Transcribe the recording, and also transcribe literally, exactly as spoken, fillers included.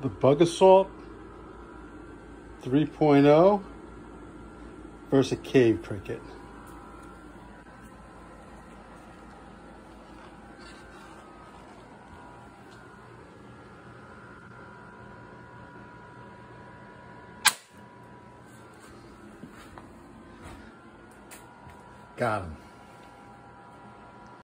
the Bug Assault three point oh versus a Cave Cricket. Got him.